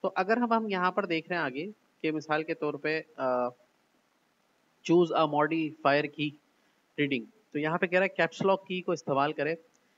तो अगर हम यहाँ पर देख रहे हैं आगे कि मिसाल के तौर पे choose a modifier key reading, तो यहाँ पे कह रहा है कैप्स लॉक की को इस्तेमाल करें,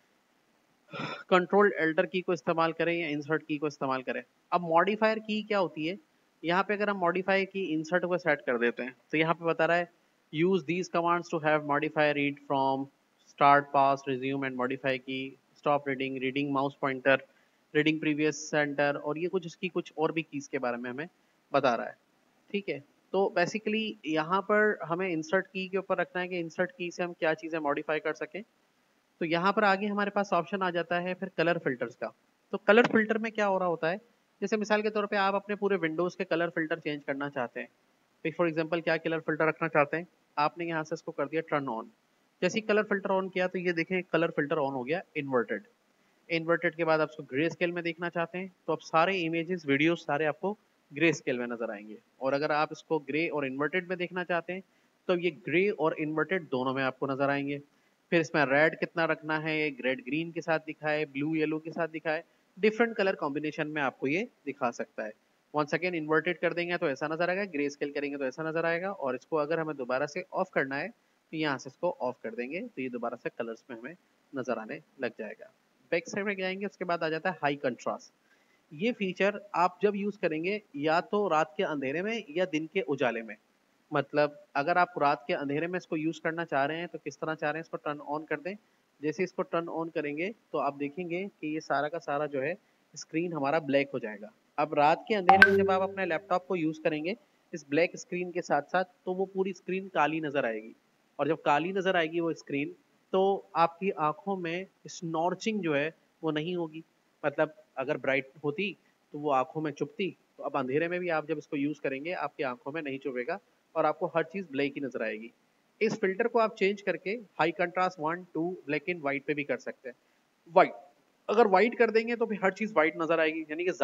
कंट्रोल एल्टर की को इस्तेमाल करें या इंसर्ट की को इस्तेमाल करें। अब मॉडिफायर की क्या होती है, यहाँ पे अगर हम मॉडिफाई की इंसर्ट को सेट कर देते हैं तो यहाँ पे बता रहा है use these commands to have modify read from start pause resume and modify key stop reading reading mouse pointer reading previous sentence, और ये कुछ इसकी कुछ और भी कीज के बारे में हमें बता रहा है। ठीक है, तो बेसिकली यहाँ पर हमें इंसर्ट की के ऊपर रखना है कि इंसर्ट की से हम क्या चीज़ें मॉडिफाई कर सकें। तो यहाँ पर आगे हमारे पास ऑप्शन आ जाता है फिर कलर फिल्टर्स का। तो कलर फिल्टर में क्या हो रहा होता है, जैसे मिसाल के तौर पे आप अपने पूरे विंडोज़ के कलर फिल्टर चेंज करना चाहते हैं। फॉर एग्जांपल क्या कलर फिल्टर रखना चाहते हैं, आपने यहाँ से इसको कर दिया टर्न ऑन। जैसे ही कलर फिल्टर ऑन किया तो ये देखें कलर फिल्टर ऑन हो गया इन्वर्टेड। इन्वर्टेड के बाद आप इसको ग्रे स्केल में देखना चाहते हैं तो अब सारे इमेजेस वीडियोस सारे आपको ग्रे स्केल में नजर आएंगे। और अगर आप इसको ग्रे और इन्वर्टेड में देखना चाहते हैं तो ये ग्रे और इन्वर्टेड दोनों में आपको नजर आएंगे। फिर इसमें रेड कितना रखना है, रेड ग्रीन के साथ दिखाए, ब्लू येलो के साथ दिखाए, डिफरेंट कलर कॉम्बिनेशन में आपको ये दिखा सकता है। वंस अगेन इन्वर्टेड कर देंगे तो ऐसा नजर आएगा, ग्रे स्केल करेंगे तो ऐसा नजर आएगा, और इसको अगर हमें दोबारा से ऑफ करना है तो यहाँ से इसको ऑफ कर देंगे तो ये दोबारा से कलर्स में हमें नजर आने लग जाएगा। बैक साइड में जाएंगे उसके बाद आ जाता है हाई कंट्रास्ट। ये फीचर आप जब यूज करेंगे या तो रात के अंधेरे में या दिन के उजाले में। मतलब अगर आप रात के अंधेरे में इसको यूज करना चाह रहे हैं तो किस तरह चाह रहे हैं, इसको टर्न ऑन कर दें। जैसे इसको टर्न ऑन करेंगे तो आप देखेंगे कि ये सारा का सारा जो है स्क्रीन हमारा ब्लैक हो जाएगा। अब रात के अंधेरे में जब आप अपने लैपटॉप को यूज करेंगे इस ब्लैक स्क्रीन के साथ साथ तो वो पूरी स्क्रीन काली नजर आएगी। और जब काली नजर आएगी वो स्क्रीन तो आपकी आंखों में स्नॉर्चिंग जो है वो नहीं होगी। मतलब अगर ब्राइट होती तो वो आंखों में चुभती, तो अब अंधेरे में भी आप जब इसको यूज करेंगे आपकी आंखों में नहीं चुभेगा और आपको हर चीज ब्लैक ही नजर आएगी। इस फिल्टर को आप चेंज करके high contrast 1 2 black and white पे भी कर सकते हैं। व्हाइट अगर व्हाइट कर देंगे तो फिर हर चीज व्हाइट नजर आएगी, यानी कि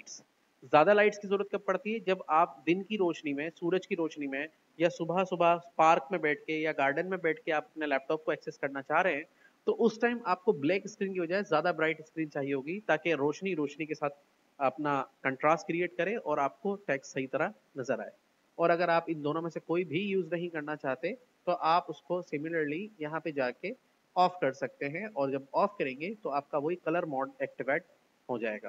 ज्यादा लाइट्स की जरूरत कब पड़ती है, जब आप दिन की रोशनी में सूरज की रोशनी में या सुबह सुबह पार्क में बैठ के या गार्डन में बैठ के आप अपने लैपटॉप को एक्सेस करना चाह रहे हैं तो उस टाइम आपको ब्लैक स्क्रीन की बजाय ज्यादा ब्राइट स्क्रीन चाहिए होगी ताकि रोशनी रोशनी के साथ अपना कंट्रास्ट क्रिएट करे और आपको टेक्स्ट सही तरह नजर आए। और अगर आप इन दोनों में से कोई भी यूज नहीं करना चाहते तो आप उसको सिमिलरली यहाँ पे जाके ऑफ कर सकते हैं, और जब ऑफ करेंगे तो आपका वही कलर मोड एक्टिवेट हो जाएगा।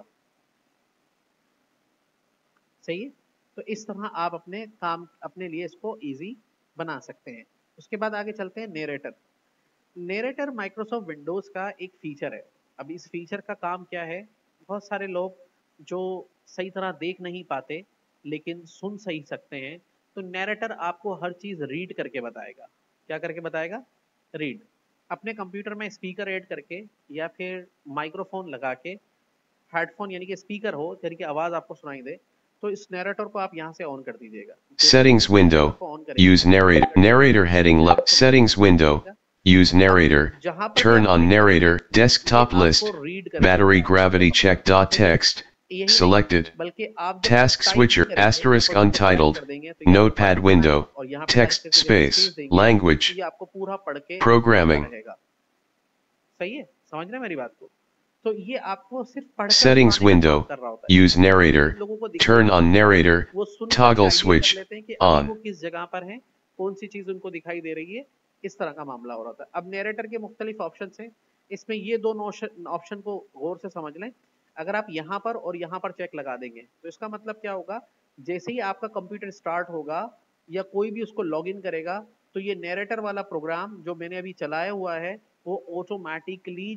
सही है, तो इस तरह आप अपने काम अपने लिए इसको इजी बना सकते हैं। उसके बाद आगे चलते हैं नेरेटर। नेरेटर माइक्रोसॉफ्ट विंडोज का एक फीचर है। अब इस फीचर का काम क्या है, बहुत सारे लोग जो सही तरह देख नहीं पाते लेकिन सुन सही सकते हैं, तो नैरेटर आपको हर चीज रीड करके बताएगा। क्या करके बताएगा, रीड। अपने कंप्यूटर में स्पीकर ऐड करके या फिर माइक्रोफोन लगा के, हेडफोन यानी कि स्पीकर हो यानी कि आवाज आपको सुनाई दे, तो इस नैरेटर को आप यहाँ से ऑन कर दीजिएगा। Settings window. Use narrator. Narrator heading left. Settings window. Use narrator. Turn on narrator. Desktop list. Battery gravity check. Text. Selected. Task switcher. Asterisk untitled. Notepad window. Text space. Language. Programming. सही है, समझ रहे हैं मेरी बात को। तो ये आपको सिर्फ पढ़कर Settings window. Use narrator. Turn on narrator. Toggle switch. On. वो किस जगह पर है, कौन सी चीज उनको दिखाई दे रही है, इस तरह का मामला हो रहा था। अब नैरेटर के मुख्तलिफ ऑप्शन हैं, इसमें ये दोनों ऑप्शन को गौर से समझ लें। अगर आप यहाँ पर और यहाँ पर चेक लगा देंगे तो इसका मतलब क्या होगा, जैसे ही आपका कंप्यूटर स्टार्ट होगा या कोई भी उसको लॉग इन करेगा तो ये नैरेटर वाला प्रोग्राम जो मैंने अभी चलाया हुआ है वो ऑटोमेटिकली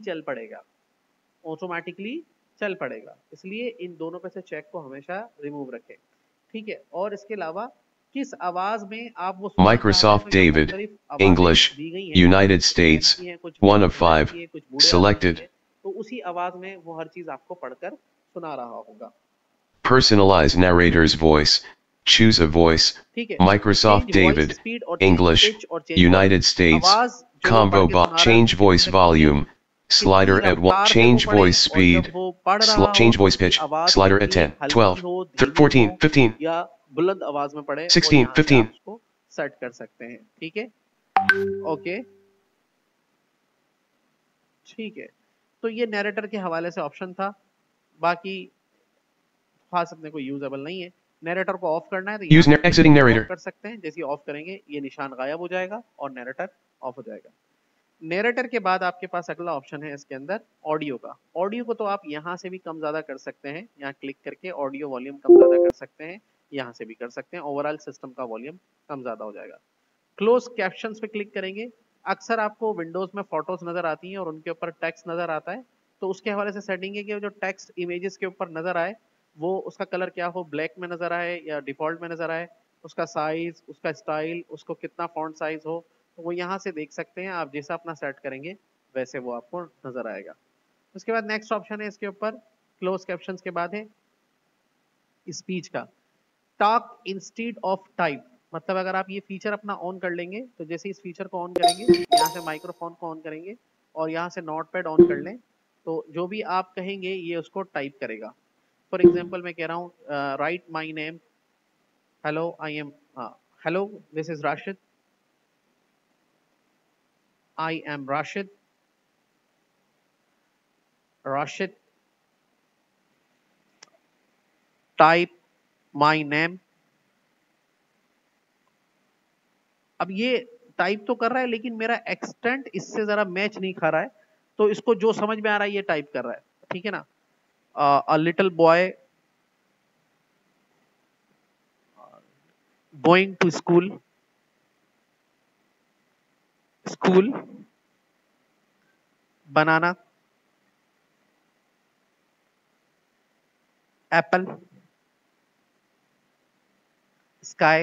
चल पड़ेगा। इसलिए इन दोनों पे से चेक को हमेशा रिमूव रखें। ठीक है, और इसके अलावा किस आवाज में आप वो Microsoft David, English, United States, 1 of 5, selected. तो उसी आवाज में वो हर चीज आपको पढ़कर सुना रहा होगा। Personalize narrator's voice. Choose a voice. Microsoft David, English, United States, combo box. Change voice volume. Slider at 1. Change voice speed. Change voice pitch. Slider at 10, 12, 14, 15. या बुलंद आवाज में पढ़े 16, 15. उसको सेट कर सकते हैं। ठीक है, ओके, ठीक है। तो ये नैरेटर के हवाले से ऑप्शन था। बाकी खास अपने को यूजेबल नहीं है। नैरेटर को ऑफ करना है तो exiting narrator कर सकते हैं, जैसे ऑफ करेंगे ये निशान गायब हो जाएगा और नैरेटर ऑफ हो जाएगा। नैरेटर के बाद आपके पास अगला ऑप्शन है इसके अंदर ऑडियो का। ऑडियो को तो आप यहाँ से भी कम ज्यादा कर सकते हैं, यहाँ क्लिक करके ऑडियो वॉल्यूम कम ज्यादा कर सकते हैं, यहाँ से भी कर सकते हैं, ओवरऑल सिस्टम का वॉल्यूम कम ज्यादा हो जाएगा। क्लोज कैप्शंस पे क्लिक करेंगे। अक्सर आपको विंडोज में फोटोज नजर आती हैं और उनके ऊपर टेक्स्ट नजर आता है, तो उसके हवाले से सेटिंग है कि जो टेक्स्ट इमेजेस के ऊपर नजर आए वो उसका कलर क्या हो, ब्लैक में नजर आए या डिफॉल्ट में नजर आए, उसका साइज, उसका स्टाइल, उसको कितना फॉन्ट साइज हो, तो वो यहाँ से देख सकते हैं। आप जैसा अपना सेट करेंगे वैसे वो आपको नजर आएगा। उसके बाद नेक्स्ट ऑप्शन है इसके ऊपर, क्लोज कैप्शंस के बाद है स्पीच का। टॉक इंस्टेड ऑफ टाइप, मतलब अगर आप ये फीचर अपना ऑन कर लेंगे तो जैसे इस फीचर को ऑन करेंगे, यहाँ से माइक्रोफोन को ऑन करेंगे और यहाँ से नोटपैड ऑन कर लें, तो जो भी आप कहेंगे ये उसको टाइप करेगा। फॉर एग्जाम्पल मैं कह रहा हूँ write my name, hello I am, hello this is Rashid, I am Rashid, Rashid type my name. अब ये टाइप तो कर रहा है लेकिन मेरा एक्सटेंट इससे जरा मैच नहीं खा रहा है, तो इसको जो समझ में आ रहा है ये टाइप कर रहा है, ठीक है ना। A little boy going to school, school, banana, apple, sky.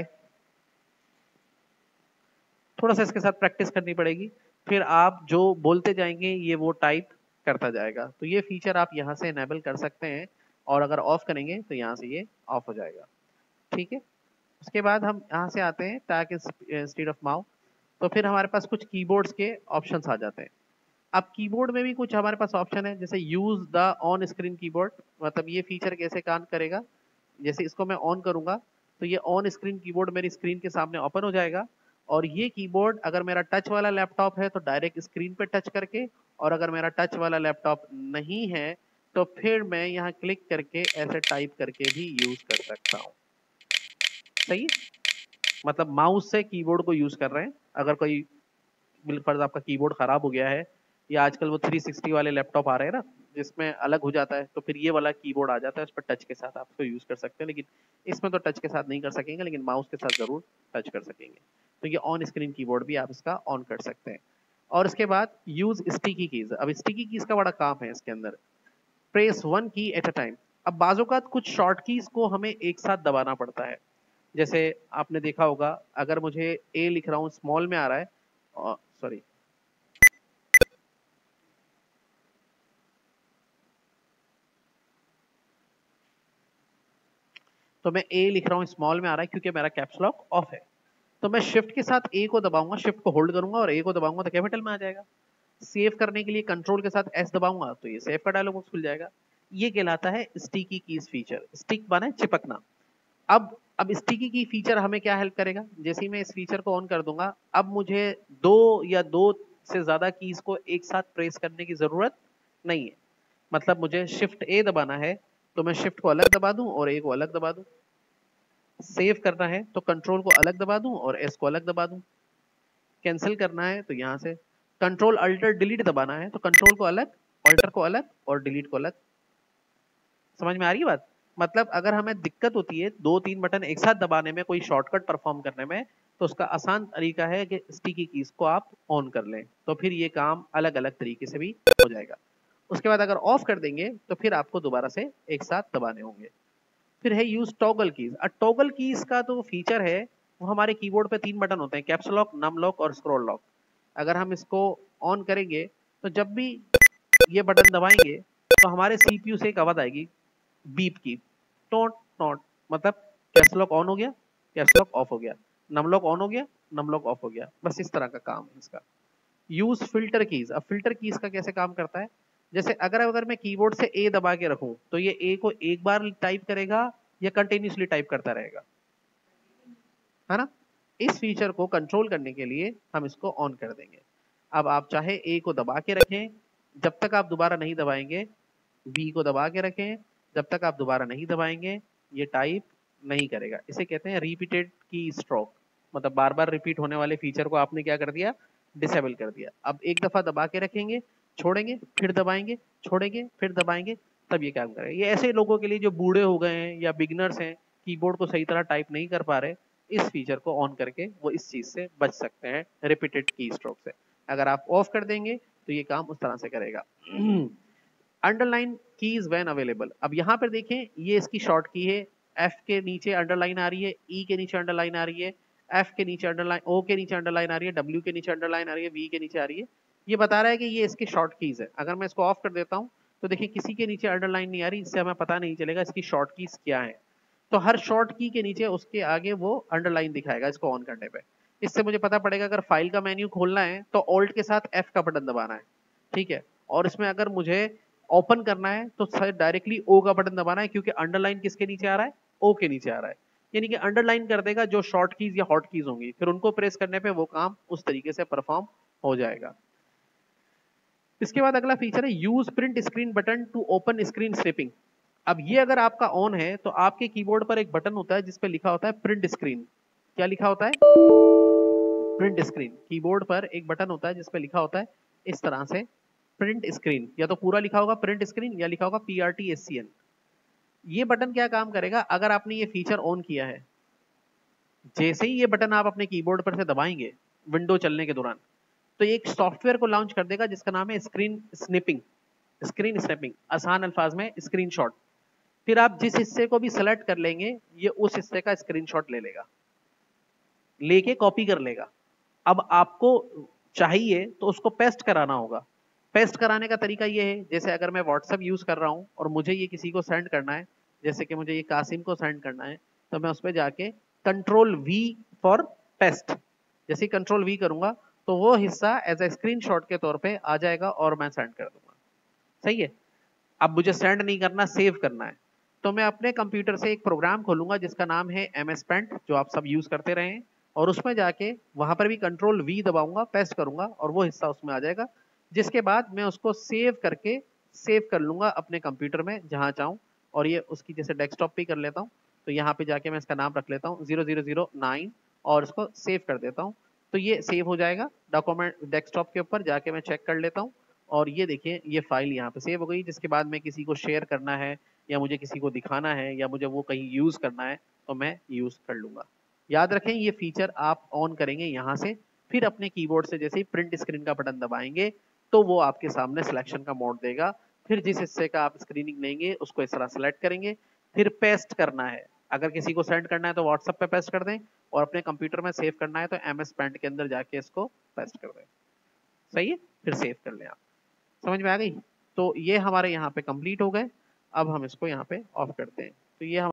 थोड़ा सा इसके साथ प्रैक्टिस करनी पड़ेगी, फिर आप जो बोलते जाएंगे ये वो टाइप करता जाएगा। तो ये फीचर आप यहाँ से इनेबल कर सकते हैं और अगर ऑफ करेंगे तो यहाँ से ये ऑफ हो जाएगा, ठीक है। उसके बाद हम यहाँ से आते हैं टैग इंस्टेड ऑफ माउस, तो फिर हमारे पास कुछ कीबोर्ड्स के ऑप्शंस आ जाते हैं। अब कीबोर्ड में भी कुछ हमारे पास ऑप्शन है, जैसे use the on screen keyboard, मतलब ये फीचर कैसे काम करेगा, जैसे इसको मैं ऑन करूंगा तो ये ऑन स्क्रीन कीबोर्ड मेरी स्क्रीन के सामने ओपन हो जाएगा, और ये कीबोर्ड अगर मेरा टच वाला लैपटॉप है तो डायरेक्ट स्क्रीन पे टच करके, और अगर मेरा टच वाला लैपटॉप नहीं है तो फिर मैं यहाँ क्लिक करके ऐसे टाइप करके भी यूज कर सकता हूँ। सही है, मतलब माउस से कीबोर्ड को यूज कर रहे हैं। अगर कोई बिलफर्ज आपका कीबोर्ड खराब हो गया है, या आजकल वो 360 वाले लैपटॉप आ रहे हैं ना जिसमें अलग हो जाता है, तो फिर ये वाला कीबोर्ड आ जाता है, उस पर टच के साथ आप उसको यूज कर सकते हैं, लेकिन इसमें तो टच के साथ नहीं कर सकेंगे, लेकिन माउस के साथ जरूर टच कर सकेंगे। तो ये ऑन स्क्रीन कीबोर्ड भी आप इसका ऑन कर सकते हैं। और इसके बाद यूज स्टिकी कीज। अब स्टिकी कीज का बड़ा काम है इसके अंदर, press one key at a time. अब बाजूकात कुछ शॉर्ट कीज को हमें एक साथ दबाना पड़ता है, जैसे आपने देखा होगा अगर मुझे ए लिख रहा हूँ स्मॉल में आ रहा है, सॉरी तो मैं ए लिख रहा हूँ स्मॉल में आ रहा है क्योंकि मेरा कैप्स लॉक ऑफ है, तो मैं शिफ्ट के साथ ए को दबाऊंगा, शिफ्ट को होल्ड करूंगा और ए को दबाऊंगा तो कैपिटल में आ जाएगा। सेव करने के लिए कंट्रोल के साथ एस दबाऊंगा तो ये सेव का डायलॉग बॉक्स खुल जाएगा। ये कहलाता है स्टिकी कीज फीचर। स्टिक बना है चिपकना। अब स्टिकी की फीचर हमें क्या हेल्प करेगा, जैसे ही मैं इस फीचर को ऑन कर दूंगा अब मुझे दो से ज्यादा कीज को एक साथ प्रेस करने की जरूरत नहीं है। मतलब मुझे शिफ्ट ए दबाना है तो मैं शिफ्ट को अलग दबा दूं और ए को अलग दबा दूं। सेव करना है तो कंट्रोल को अलग दबा दूं और एस को अलग दबा दूं। कैंसिल करना है तो यहाँ से कंट्रोल अल्टर डिलीट दबाना है तो कंट्रोल को अलग, अल्टर को अलग और डिलीट को अलग। समझ में आ रही है बात। मतलब अगर हमें दिक्कत होती है दो तीन बटन एक साथ दबाने में, कोई शॉर्टकट परफॉर्म करने में, तो उसका आसान तरीका है कि स्टिकी कीज को आप ऑन कर लें, तो फिर ये काम अलग अलग तरीके से भी हो जाएगा। उसके बाद अगर ऑफ कर देंगे तो फिर आपको दोबारा से एक साथ दबाने होंगे। फिर है use toggle keys. Toggle keys का तो फीचर है, वो हमारे कीबोर्ड पे तीन बटन होते हैं, कैप्स लॉक, नम लॉक और स्क्रॉल लॉक। अगर हम इसको ऑन करेंगे तो जब भी ये बटन दबाएंगे तो हमारे सीपीयू से एक आवाज आएगी बीप की, टोट टोट, मतलब कैप्स लॉक ऑन हो गया, कैप्स लॉक ऑफ हो गया, नम लॉक ऑन हो गया, नम लॉक ऑफ हो गया। बस इस तरह का काम है इसका। Use filter keys. अब फिल्टर कीज का कैसे काम करता है, जैसे अगर मैं कीबोर्ड से ए दबा के रखूं तो ये ए को एक बार टाइप करेगा या कंटिन्यूसली टाइप करता रहेगा, है ना। इस फीचर को कंट्रोल करने के लिए हम इसको ऑन कर देंगे। अब आप चाहे ए को दबा के रखें, जब तक आप दोबारा नहीं दबाएंगे बी को दबा के रखें, जब तक आप दोबारा नहीं दबाएंगे ये टाइप नहीं करेगा। इसे कहते हैं रिपीटेड की स्ट्रोक, मतलब बार बार रिपीट होने वाले फीचर को आपने क्या कर दिया, डिसेबल कर दिया। अब एक दफा दबा के रखेंगे, छोड़ेंगे, फिर दबाएंगे, छोड़ेंगे, फिर दबाएंगे, तब ये काम करेगा। ये ऐसे लोगों के लिए जो बूढ़े हो गए हैं या बिगनर्स हैं, कीबोर्ड को सही तरह टाइप नहीं कर पा रहे, इस फीचर को ऑन करके वो इस चीज से बच सकते हैं, रिपीटेड की स्ट्रोक से। अगर आप ऑफ कर देंगे तो ये काम उस तरह से करेगा। Underline keys when available. अब यहाँ पर देखें, ये इसकी शॉर्ट की है, एफ के नीचे अंडरलाइन आ रही है, ई के नीचे अंडरलाइन आ रही है, एफ के नीचे अंडरलाइन, ओ के नीचे अंडरलाइन आ रही है, डब्ल्यू के नीचे अंडरलाइन आ रही है, वी के नीचे आ रही है। ये बता रहा है कि ये इसके शॉर्ट कीज है। अगर मैं इसको ऑफ कर देता हूँ तो देखिए किसी के नीचे अंडरलाइन नहीं आ रही, इससे हमें पता नहीं चलेगा इसकी शॉर्ट कीज क्या है। तो हर शॉर्ट की के नीचे उसके आगे वो अंडरलाइन दिखाएगा इसको ऑन करने पे। इससे मुझे पता पड़ेगा अगर फाइल का मेन्यू खोलना है तो ऑल्ट के साथ एफ का बटन दबाना है, ठीक है। और इसमें अगर मुझे ओपन करना है तो डायरेक्टली ओ का बटन दबाना है, क्योंकि अंडरलाइन किसके नीचे आ रहा है, ओ के नीचे आ रहा है। यानी कि अंडरलाइन कर देगा जो शॉर्ट कीज या हॉट कीज होंगी, फिर उनको प्रेस करने पे वो काम उस तरीके से परफॉर्म हो जाएगा। इसके बाद अगला फीचर है use print screen button to open screen snipping. अब ये अगर आपका ऑन है तो आपके कीबोर्ड पर एक बटन होता है जिसपे लिखा होता है प्रिंट स्क्रीन। क्या लिखा होता है, प्रिंट स्क्रीन। कीबोर्ड पर एक बटन होता है जिसपे लिखा होता है इस तरह से प्रिंट स्क्रीन, या तो पूरा लिखा होगा प्रिंट स्क्रीन या लिखा होगा PRTSCN। ये बटन क्या काम करेगा, अगर आपने ये फीचर ऑन किया है, जैसे ही ये बटन आप अपने कीबोर्ड पर से दबाएंगे विंडो चलने के दौरान, तो एक सॉफ्टवेयर को लॉन्च कर देगा जिसका नाम है स्क्रीन स्निपिंग। स्क्रीन स्निपिंग आसान अल्फाज में स्क्रीनशॉट। फिर आप जिस हिस्से को भी सेलेक्ट कर लेंगे ये उस हिस्से का स्क्रीनशॉट ले लेगा, लेके कॉपी कर लेगा। अब आपको चाहिए तो उसको पेस्ट कराना होगा। पेस्ट कराने का तरीका ये है, जैसे अगर मैं व्हाट्सएप यूज कर रहा हूं और मुझे ये किसी को सेंड करना है, जैसे कि मुझे ये कासिम को सेंड करना है, तो मैं उस पर जाके Ctrl+V फॉर पेस्ट, जैसे Ctrl+V करूंगा तो वो हिस्सा एज ए स्क्रीनशॉट के तौर पे आ जाएगा और मैं सेंड कर दूंगा। सही है। अब मुझे सेंड नहीं करना, सेव करना है, तो मैं अपने कंप्यूटर से एक प्रोग्राम खोलूंगा जिसका नाम है MS Paint, जो आप सब यूज करते रहे हैं, और उसमें जाके वहां पर भी Ctrl+V दबाऊंगा, पेस्ट करूंगा और वो हिस्सा उसमें आ जाएगा। जिसके बाद मैं उसको सेव करके सेव कर लूंगा अपने कंप्यूटर में जहां चाहूं, और ये उसकी जैसे डेस्कटॉप पे कर लेता हूं, तो यहाँ पे जाके मैं इसका नाम रख लेता हूँ 0009 और इसको सेव कर देता हूँ। तो ये सेव हो जाएगा डॉक्यूमेंट डेस्कटॉप के ऊपर, जाके मैं चेक कर लेता हूँ और ये देखिए ये फाइल यहाँ पे सेव हो गई। जिसके बाद में किसी को शेयर करना है या मुझे किसी को दिखाना है या मुझे वो कहीं यूज करना है तो मैं यूज कर लूंगा। याद रखें ये फीचर आप ऑन करेंगे यहाँ से, फिर अपने कीबोर्ड से जैसे ही प्रिंट स्क्रीन का बटन दबाएंगे तो वो आपके सामने सिलेक्शन का मोड देगा। फिर जिस हिस्से का आप स्क्रीनिंग लेंगे उसको इस तरह सेलेक्ट करेंगे, फिर पेस्ट करना है। अगर किसी को सेंड करना है तो व्हाट्सएप पे पेस्ट कर दें, और अपने कंप्यूटर में सेव करना है तो MS Paint के अंदर जाके इसको पेस्ट कर दें। सही है, फिर सेव कर लें आप। समझ में आ गई। तो ये हमारे यहाँ पे कंप्लीट हो गए। अब हम इसको यहाँ पे ऑफ करते हैं। तो ये